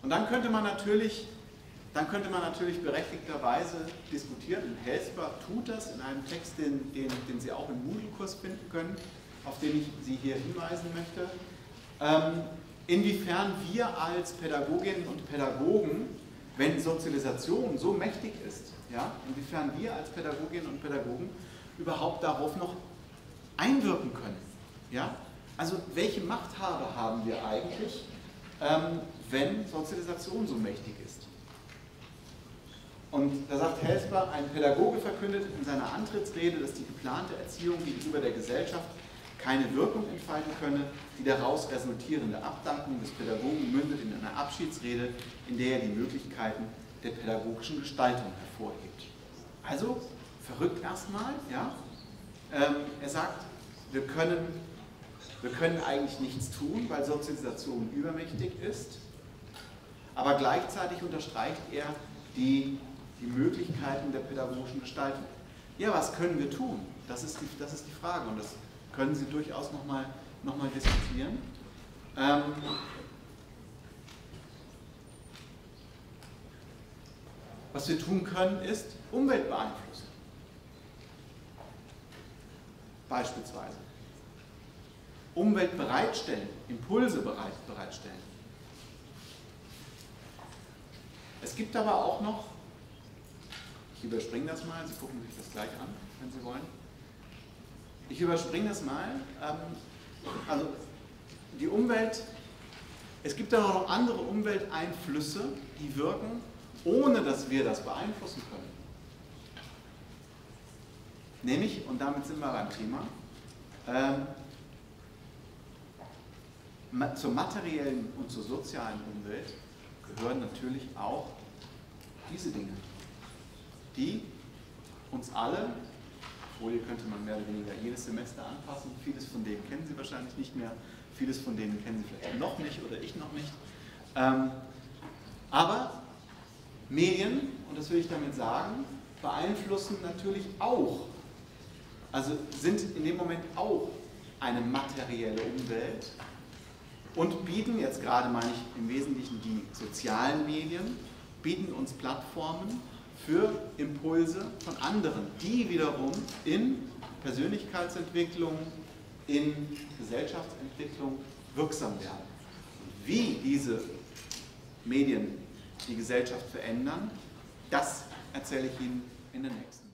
dann könnte man natürlich berechtigterweise diskutieren, und Helsper tut das in einem Text, den Sie auch im Moodle-Kurs finden können, auf den ich Sie hier hinweisen möchte, inwiefern wir als Pädagoginnen und Pädagogen, wenn Sozialisation so mächtig ist, ja, inwiefern wir als Pädagoginnen und Pädagogen überhaupt darauf noch einwirken können. Ja? Also welche Machthabe haben wir eigentlich, wenn Sozialisation so mächtig ist? Und da sagt Helsper, ein Pädagoge verkündet in seiner Antrittsrede, dass die geplante Erziehung gegenüber der Gesellschaft keine Wirkung entfalten könne. Die daraus resultierende Abdankung des Pädagogen mündet in einer Abschiedsrede, in der er die Möglichkeiten der pädagogischen Gestaltung hervorhebt. Also, verrückt erstmal, ja? Er sagt, wir können eigentlich nichts tun, weil Sozialisation übermächtig ist, aber gleichzeitig unterstreicht er die Möglichkeiten der pädagogischen Gestaltung. Ja, was können wir tun? Das ist die Frage, und das können Sie durchaus noch mal diskutieren. Was wir tun können, ist Umwelt beeinflussen. Beispielsweise. Umwelt bereitstellen, Impulse bereitstellen. Es gibt aber auch noch, ich überspringe das mal, Sie gucken sich das gleich an, wenn Sie wollen. Ich überspringe das mal. Also die Umwelt, es gibt aber noch andere Umwelteinflüsse, die wirken, ohne dass wir das beeinflussen können. Nämlich, und damit sind wir beim Thema, zur materiellen und zur sozialen Umwelt gehören natürlich auch diese Dinge, die uns alle, Folie könnte man mehr oder weniger jedes Semester anpassen, vieles von denen kennen Sie wahrscheinlich nicht mehr, vieles von denen kennen Sie vielleicht noch nicht oder ich noch nicht. Aber Medien, und das will ich damit sagen, beeinflussen natürlich auch, also sind in dem Moment auch eine materielle Umwelt und bieten, jetzt gerade meine ich im Wesentlichen die sozialen Medien, bieten uns Plattformen für Impulse von anderen, die wiederum in Persönlichkeitsentwicklung, in Gesellschaftsentwicklung wirksam werden. Wie diese Medien die Gesellschaft verändern, das erzähle ich Ihnen in der nächsten.